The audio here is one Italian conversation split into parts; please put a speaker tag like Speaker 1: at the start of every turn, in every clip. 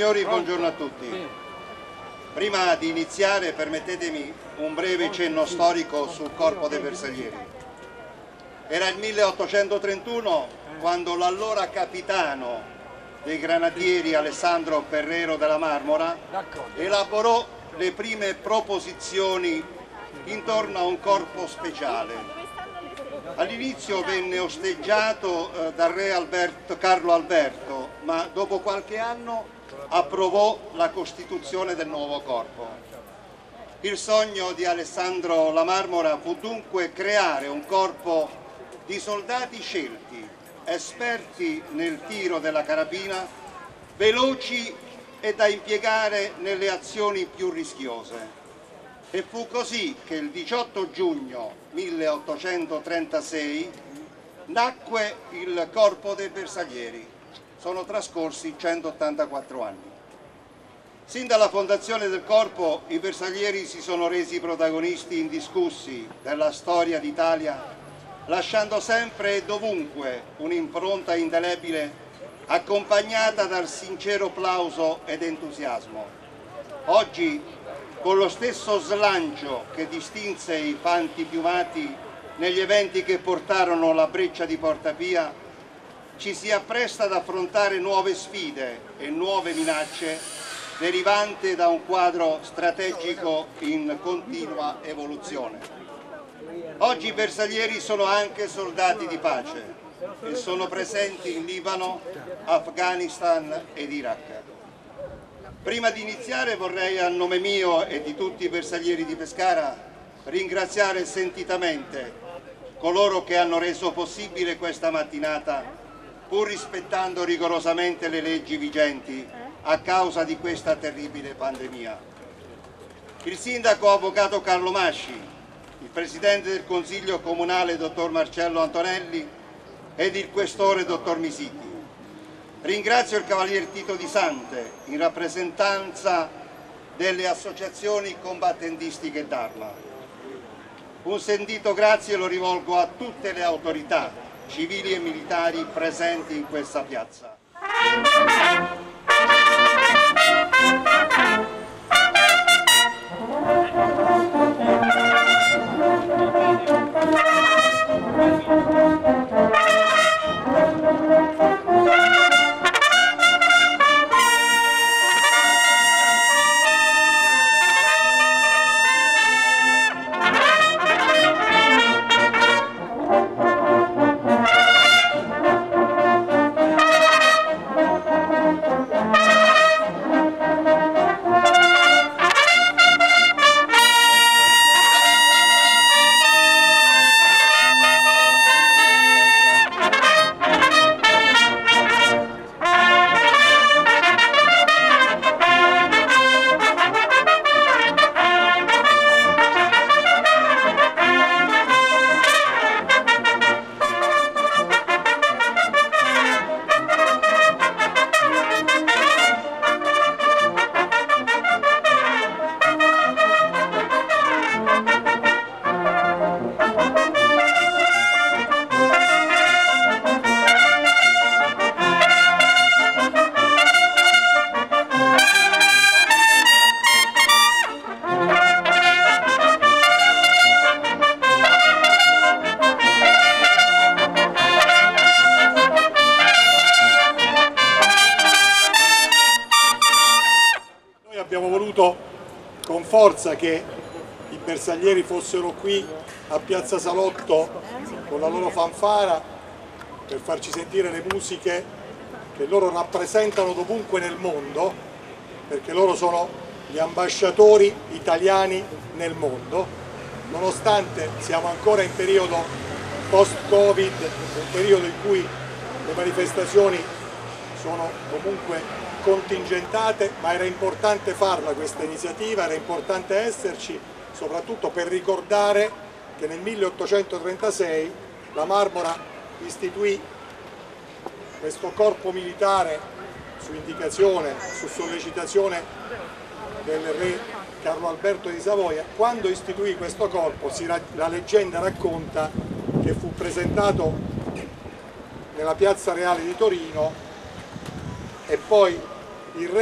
Speaker 1: Signori, buongiorno a tutti. Prima di iniziare permettetemi un breve cenno storico sul Corpo dei Bersaglieri. Era il 1831 quando l'allora capitano dei granatieri Alessandro Ferrero della Marmora elaborò le prime proposizioni intorno a un corpo speciale. All'inizio venne osteggiato dal re Carlo Alberto, ma dopo qualche anno approvò la costituzione del nuovo corpo. Il sogno di Alessandro La Marmora fu dunque creare un corpo di soldati scelti, esperti nel tiro della carabina, veloci e da impiegare nelle azioni più rischiose. E fu così che il 18 giugno 1836 nacque il Corpo dei Bersaglieri. Sono trascorsi 184 anni. Sin dalla fondazione del Corpo, i bersaglieri si sono resi protagonisti indiscussi della storia d'Italia, lasciando sempre e dovunque un'impronta indelebile accompagnata dal sincero plauso ed entusiasmo. Oggi, con lo stesso slancio che distinse i fanti piumati negli eventi che portarono la breccia di Porta Pia, ci si appresta ad affrontare nuove sfide e nuove minacce derivanti da un quadro strategico in continua evoluzione. Oggi i bersaglieri sono anche soldati di pace e sono presenti in Libano, Afghanistan ed Iraq. Prima di iniziare vorrei, a nome mio e di tutti i bersaglieri di Pescara, ringraziare sentitamente coloro che hanno reso possibile questa mattinata, pur rispettando rigorosamente le leggi vigenti a causa di questa terribile pandemia. Il sindaco avvocato Carlo Masci, il presidente del Consiglio Comunale dottor Marcello Antonelli ed il questore dottor Misiti. Ringrazio il Cavalier Tito Di Sante in rappresentanza delle associazioni combattentistiche d'Arma. Un sentito grazie lo rivolgo a tutte le autorità civili e militari presenti in questa piazza.
Speaker 2: Abbiamo voluto con forza che i bersaglieri fossero qui a Piazza Salotto con la loro fanfara per farci sentire le musiche che loro rappresentano dovunque nel mondo, perché loro sono gli ambasciatori italiani nel mondo, nonostante siamo ancora in periodo post-Covid, un periodo in cui le manifestazioni sono comunque contingentate, ma era importante farla questa iniziativa, era importante esserci, soprattutto per ricordare che nel 1836 la Marmora istituì questo corpo militare su indicazione, su sollecitazione del re Carlo Alberto di Savoia. Quando istituì questo corpo, la leggenda racconta che fu presentato nella Piazza Reale di Torino e poi il re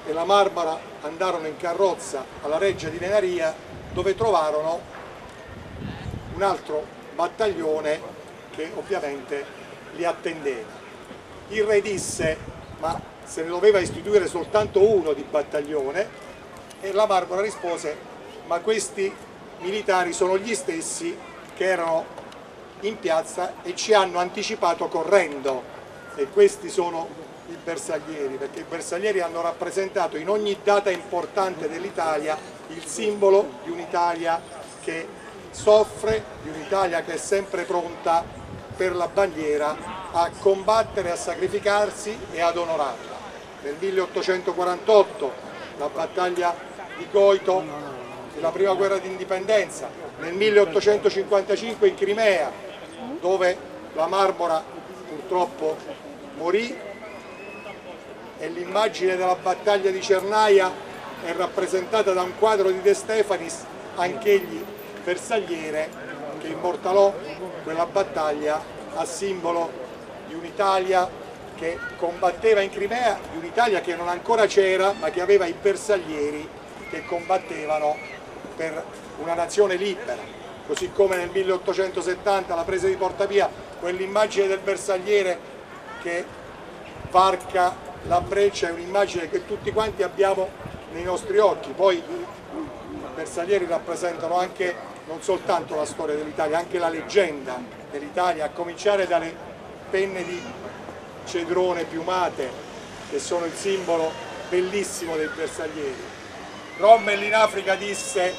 Speaker 2: e la Marmora andarono in carrozza alla Reggia di Venaria, dove trovarono un altro battaglione che ovviamente li attendeva. Il re disse: ma se ne doveva istituire soltanto uno di battaglione, e la Marmora rispose: ma questi militari sono gli stessi che erano in piazza e ci hanno anticipato correndo, e questi sono i bersaglieri, perché i bersaglieri hanno rappresentato in ogni data importante dell'Italia il simbolo di un'Italia che soffre, di un'Italia che è sempre pronta per la bandiera a combattere, a sacrificarsi e ad onorarla. Nel 1848 la battaglia di Goito, la prima guerra d'indipendenza, nel 1855 in Crimea, dove la Marmora purtroppo morì, e l'immagine della battaglia di Cernaia è rappresentata da un quadro di De Stefanis, anch'egli bersagliere, che immortalò quella battaglia a simbolo di un'Italia che combatteva in Crimea, di un'Italia che non ancora c'era, ma che aveva i bersaglieri che combattevano per una nazione libera. Così come nel 1870 la presa di Porta Pia, quell'immagine del bersagliere che varca la breccia è un'immagine che tutti quanti abbiamo nei nostri occhi. Poi i bersaglieri rappresentano anche non soltanto la storia dell'Italia, anche la leggenda dell'Italia, a cominciare dalle penne di cedrone piumate, che sono il simbolo bellissimo dei bersaglieri. Rommel in Africa disse: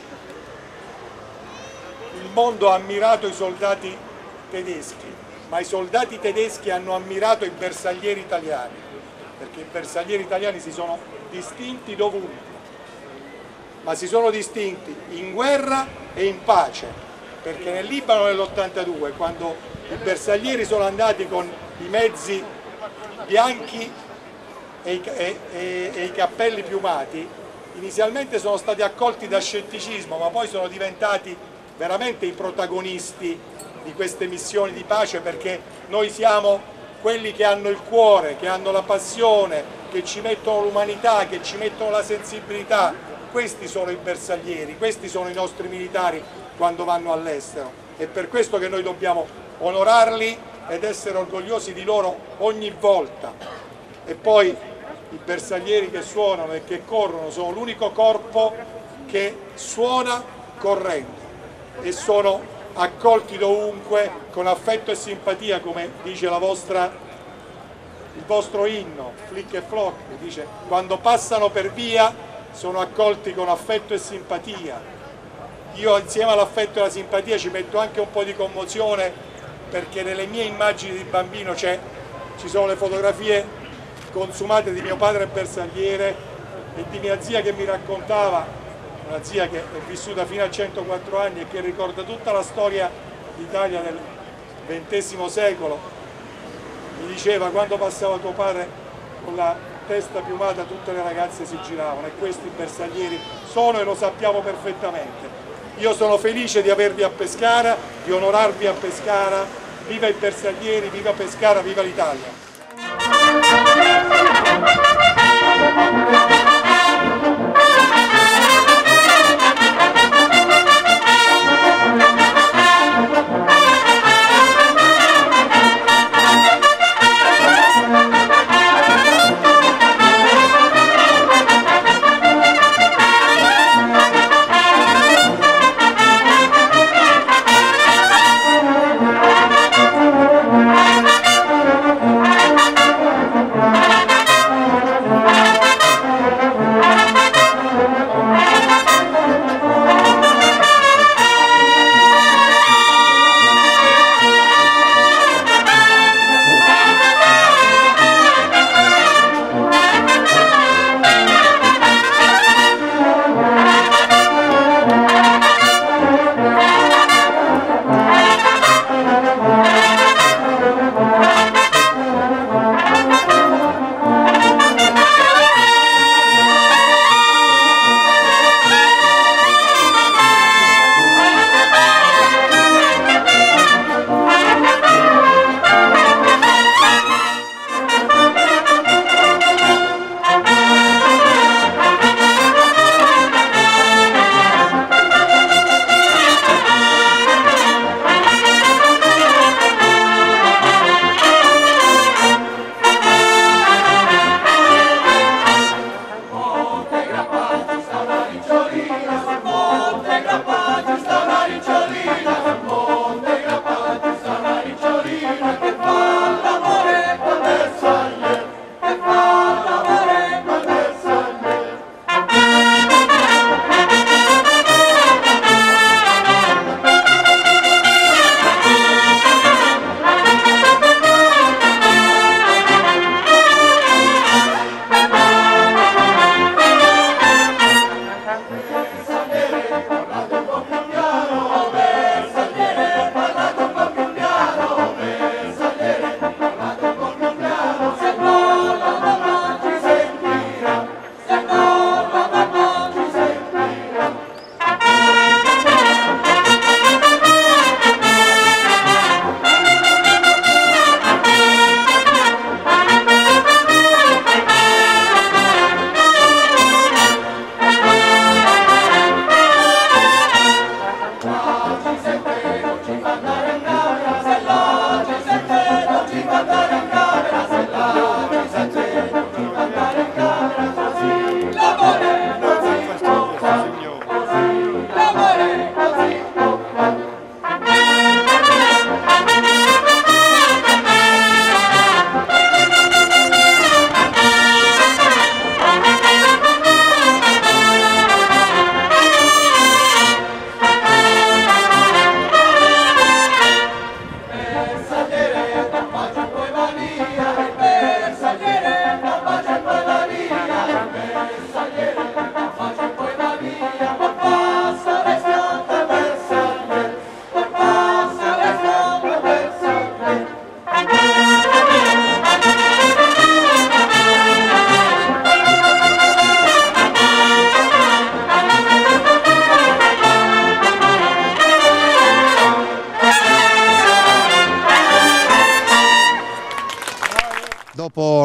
Speaker 2: il mondo ha ammirato i soldati tedeschi, ma i soldati tedeschi hanno ammirato i bersaglieri italiani, perché i bersaglieri italiani si sono distinti dovunque, ma si sono distinti in guerra e in pace, perché nel Libano nell'82, quando i bersaglieri sono andati con i mezzi bianchi e i cappelli piumati, inizialmente sono stati accolti da scetticismo, ma poi sono diventati veramente i protagonisti di queste missioni di pace, perché noi siamo quelli che hanno il cuore, che hanno la passione, che ci mettono l'umanità, che ci mettono la sensibilità. Questi sono i bersaglieri, questi sono i nostri militari quando vanno all'estero, è per questo che noi dobbiamo onorarli ed essere orgogliosi di loro ogni volta. E poi i bersaglieri che suonano e che corrono sono l'unico corpo che suona correndo, e sono accolti dovunque con affetto e simpatia, come dice il vostro inno, Flick e Flock, dice: quando passano per via sono accolti con affetto e simpatia. Io insieme all'affetto e alla simpatia ci metto anche un po' di commozione, perché nelle mie immagini di bambino ci sono le fotografie consumate di mio padre bersagliere e di mia zia che mi raccontava, una zia che è vissuta fino a 104 anni e che ricorda tutta la storia d'Italia del XX secolo. Mi diceva: quando passava tuo padre con la testa piumata tutte le ragazze si giravano, e questi bersaglieri sono, e lo sappiamo perfettamente. Io sono felice di avervi a Pescara, di onorarvi a Pescara. Viva i bersaglieri, viva Pescara, viva l'Italia!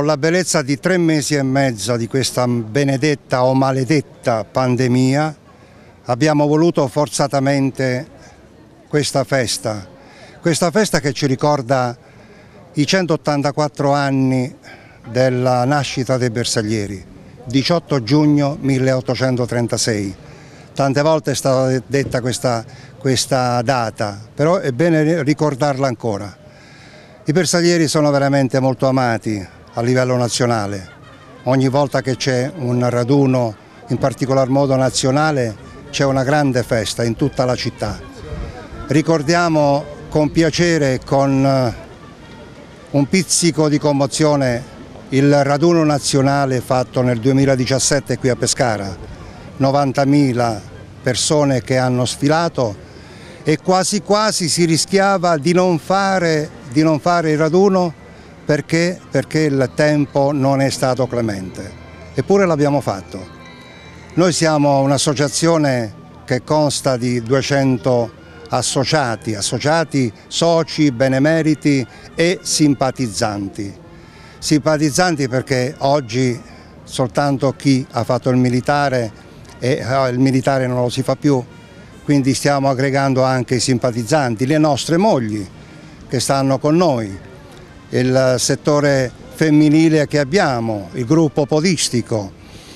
Speaker 3: la bellezza di 3 mesi e mezzo di questa benedetta o maledetta pandemia, abbiamo voluto forzatamente questa festa che ci ricorda i 184 anni della nascita dei Bersaglieri, 18 giugno 1836. Tante volte è stata detta questa data, però è bene ricordarla ancora. I bersaglieri sono veramente molto amati a livello nazionale. Ogni volta che c'è un raduno, in particolar modo nazionale, c'è una grande festa in tutta la città. Ricordiamo con piacere e con un pizzico di commozione il raduno nazionale fatto nel 2017 qui a Pescara. 90.000 persone che hanno sfilato e quasi quasi si rischiava di non fare il raduno perché il tempo non è stato clemente. Eppure l'abbiamo fatto. Noi siamo un'associazione che consta di 200 associati, soci, benemeriti e simpatizzanti. Simpatizzanti perché oggi soltanto chi ha fatto il militare e il militare non lo si fa più, quindi stiamo aggregando anche i simpatizzanti, le nostre mogli che stanno con noi, il settore femminile che abbiamo, il gruppo podistico.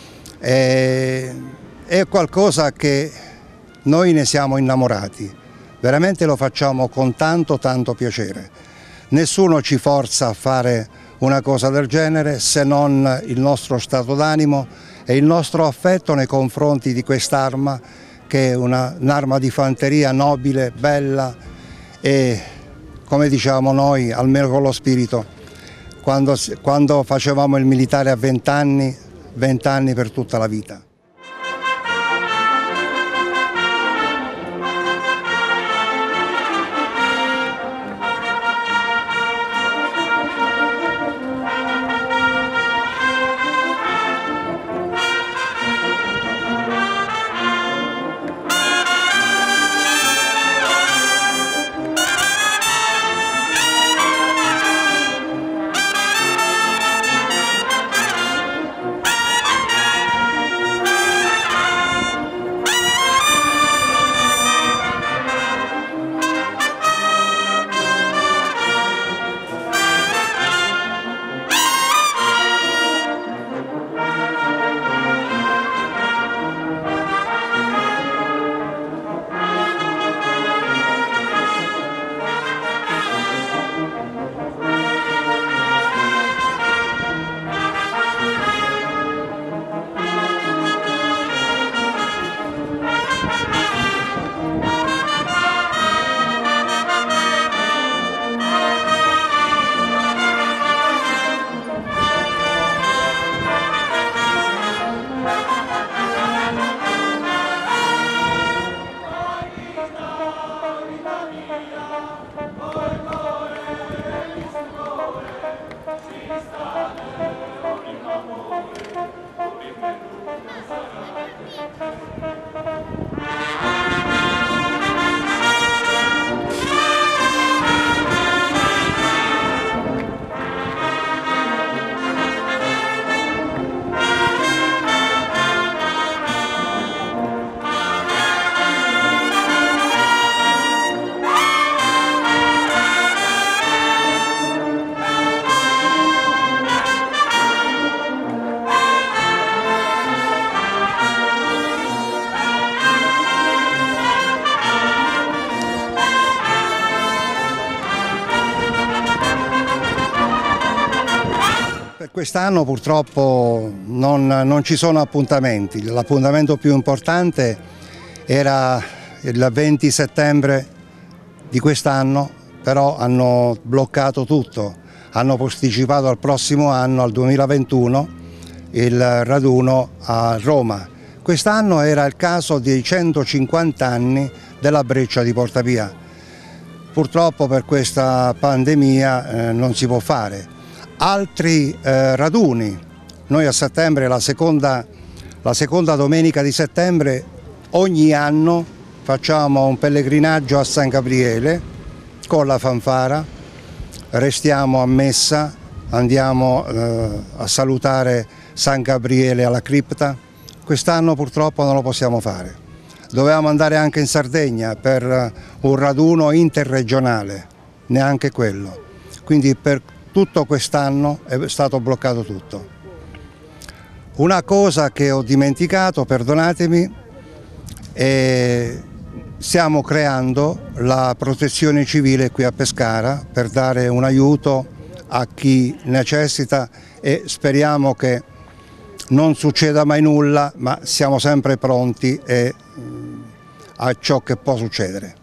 Speaker 3: È qualcosa che noi ne siamo innamorati. Veramente lo facciamo con tanto piacere. Nessuno ci forza a fare una cosa del genere se non il nostro stato d'animo e il nostro affetto nei confronti di quest'arma, che è un'arma di fanteria nobile, bella e, come diciamo noi, almeno con lo spirito, quando facevamo il militare a 20 anni per tutta la vita. Quest'anno purtroppo non ci sono appuntamenti. L'appuntamento più importante era il 20 settembre di quest'anno, però hanno bloccato tutto, hanno posticipato al prossimo anno, al 2021, il raduno a Roma. Quest'anno era il caso dei 150 anni della breccia di Porta Pia. Purtroppo per questa pandemia non si può fare. Altri raduni, noi a settembre, la seconda domenica di settembre, ogni anno facciamo un pellegrinaggio a San Gabriele con la fanfara, restiamo a messa andiamo a salutare San Gabriele alla cripta. Quest'anno purtroppo non lo possiamo fare. Dovevamo andare anche in Sardegna per un raduno interregionale, neanche quello. Quindi per tutto quest'anno è stato bloccato tutto. Una cosa che ho dimenticato, perdonatemi, stiamo creando la protezione civile qui a Pescara per dare un aiuto a chi necessita e speriamo che non succeda mai nulla, ma siamo sempre pronti a ciò che può succedere.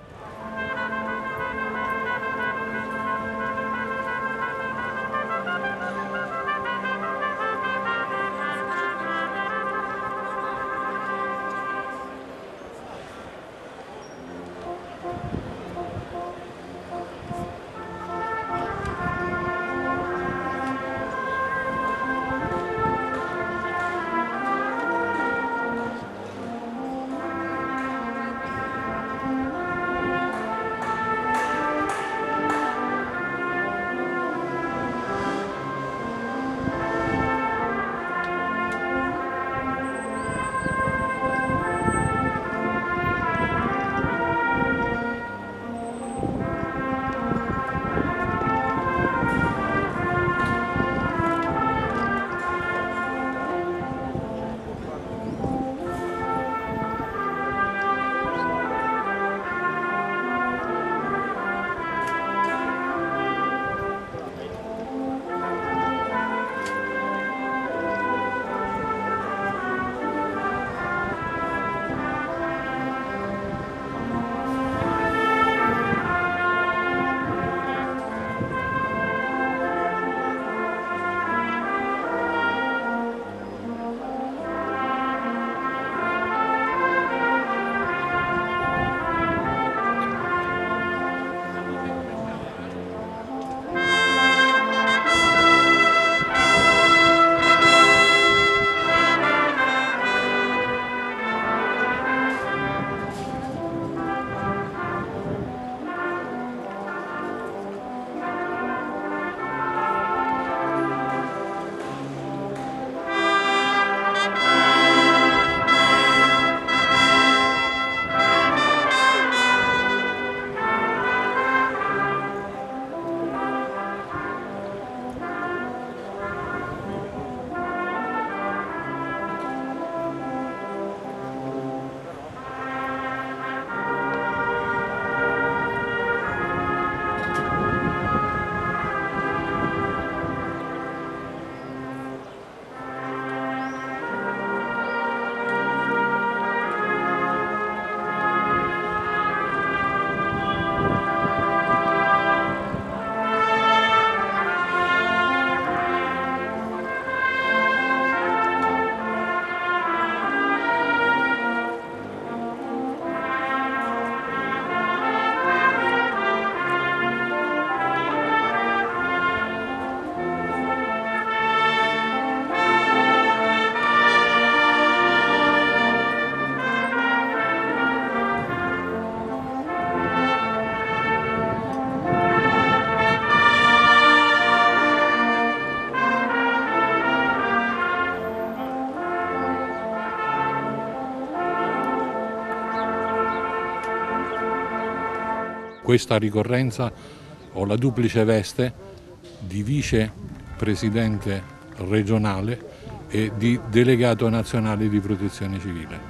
Speaker 4: Questa ricorrenza ho la duplice veste di vicepresidente regionale e di delegato nazionale di protezione civile.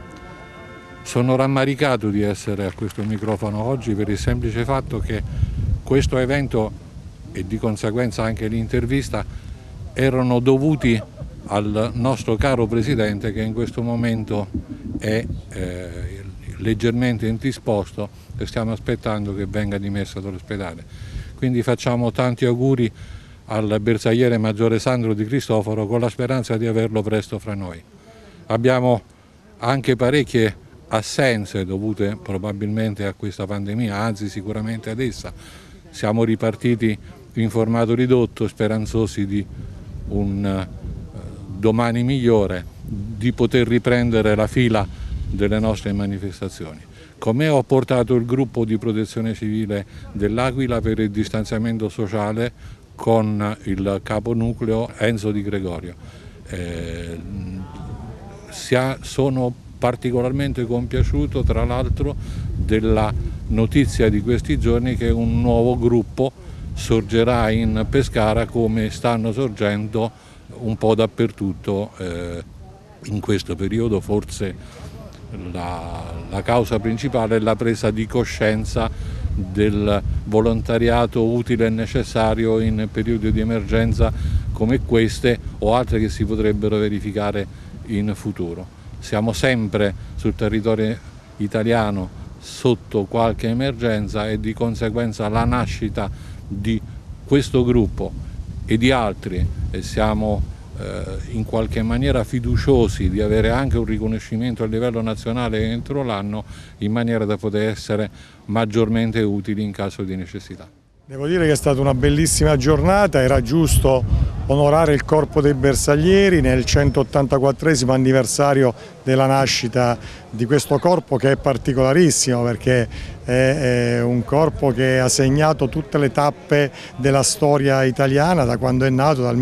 Speaker 4: Sono rammaricato di essere a questo microfono oggi per il semplice fatto che questo evento e di conseguenza anche l'intervista erano dovuti al nostro caro Presidente che in questo momento è leggermente indisposto e stiamo aspettando che venga dimesso dall'ospedale. Quindi facciamo tanti auguri al bersagliere maggiore Sandro Di Cristoforo con la speranza di averlo presto fra noi. Abbiamo anche parecchie assenze dovute probabilmente a questa pandemia, anzi sicuramente ad essa. Siamo ripartiti in formato ridotto, speranzosi di un domani migliore, di poter riprendere la fila delle nostre manifestazioni. Con me ho portato il gruppo di protezione civile dell'Aquila per il distanziamento sociale con il caponucleo Enzo Di Gregorio. Sono particolarmente compiaciuto, tra l'altro, della notizia di questi giorni che un nuovo gruppo sorgerà in Pescara, come stanno sorgendo un po' dappertutto in questo periodo. Forse la causa principale è la presa di coscienza del volontariato utile e necessario in periodi di emergenza come queste o altre che si potrebbero verificare in futuro. Siamo sempre sul territorio italiano sotto qualche emergenza e di conseguenza la nascita di questo gruppo e di altri, e siamo in qualche maniera fiduciosi di avere anche un riconoscimento a livello nazionale entro l'anno, in maniera da poter essere maggiormente utili in caso di necessità.
Speaker 2: Devo dire che è stata una bellissima giornata, era giusto onorare il Corpo dei Bersaglieri nel 184esimo anniversario della nascita di questo corpo, che è particolarissimo perché è un corpo che ha segnato tutte le tappe della storia italiana da quando è nato, dal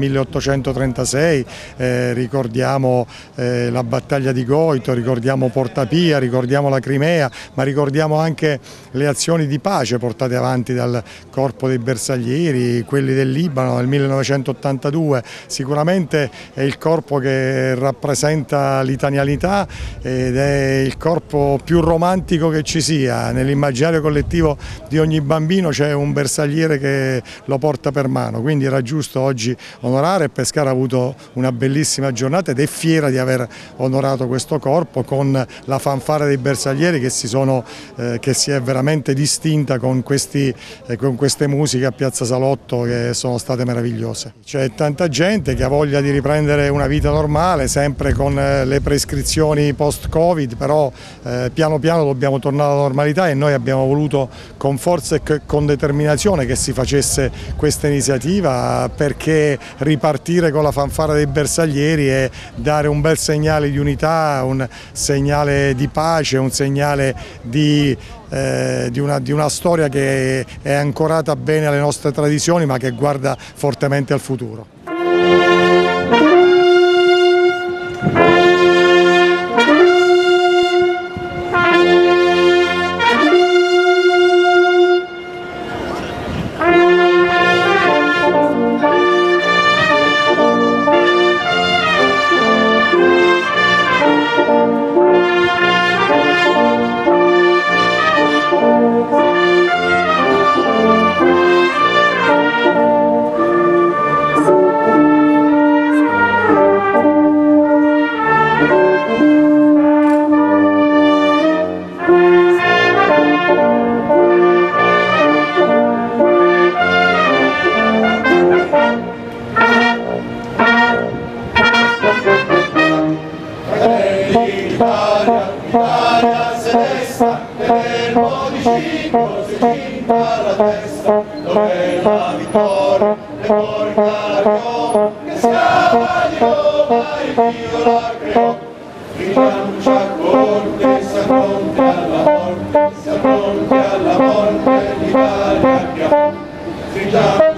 Speaker 2: 1836, ricordiamo la battaglia di Goito, ricordiamo Porta Pia, ricordiamo la Crimea, ma ricordiamo anche le azioni di pace portate avanti dal Corpo dei Bersaglieri, quelli del Libano nel 1982. Sicuramente è il corpo che rappresenta l'italianità ed è il corpo più romantico che ci sia. Nell'immaginario collettivo di ogni bambino c'è un bersagliere che lo porta per mano, quindi era giusto oggi onorare. Pescara ha avuto una bellissima giornata ed è fiera di aver onorato questo corpo con la fanfara dei bersaglieri che si è veramente distinta con queste musiche a Piazza Salotto, che sono state meravigliose. C'è tanta gente che ha voglia di riprendere una vita normale, sempre con le prescrizioni post-Covid, però piano piano dobbiamo tornare alla normalità e noi abbiamo voluto con forza e con determinazione che si facesse questa iniziativa, perché ripartire con la fanfara dei bersaglieri e dare un bel segnale di unità, un segnale di pace, un segnale di una storia che è ancorata bene alle nostre tradizioni ma che guarda fortemente al futuro.
Speaker 5: L'Italia se resta, nel Modiciclo si ginta la testa, dove la vittoria ne porta la Rio, che scaglio mai Dio la creò, rilancia corte, si appronti alla morte, l'Italia che ha,